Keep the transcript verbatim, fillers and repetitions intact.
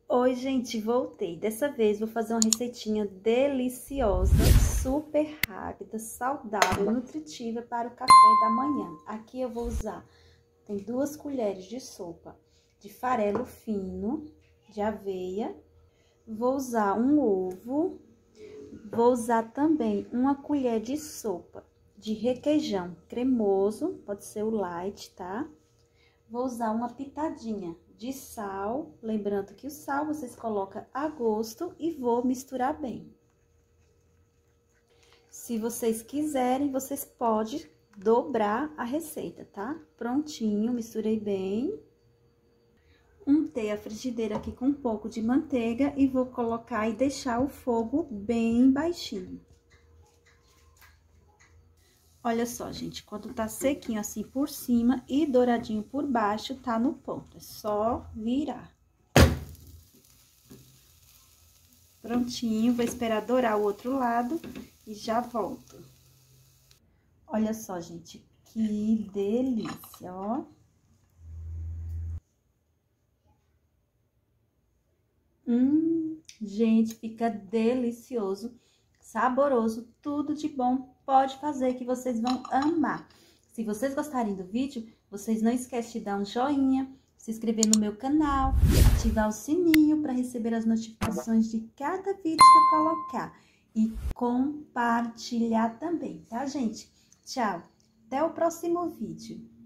Oi, gente, voltei. Dessa vez vou fazer uma receitinha deliciosa, super rápida, saudável, nutritiva para o café da manhã. Aqui eu vou usar, tem duas colheres de sopa de farelo fino, de aveia. Vou usar um ovo, vou usar também uma colher de sopa de requeijão cremoso, pode ser o light, tá? Vou usar uma pitadinha de sal, lembrando que o sal vocês colocam a gosto e vou misturar bem. Se vocês quiserem, vocês podem dobrar a receita, tá? Prontinho, misturei bem. Untei a frigideira aqui com um pouco de manteiga e vou colocar e deixar o fogo bem baixinho. Olha só, gente, quando tá sequinho assim por cima e douradinho por baixo, tá no ponto. É só virar. Prontinho, vou esperar dourar o outro lado e já volto. Olha só, gente, que delícia, ó. Hum, gente, fica delicioso, saboroso, tudo de bom. Pode fazer que vocês vão amar. Se vocês gostarem do vídeo, vocês não esquecem de dar um joinha, se inscrever no meu canal, ativar o sininho para receber as notificações de cada vídeo que eu colocar. E compartilhar também, tá, gente? Tchau, até o próximo vídeo.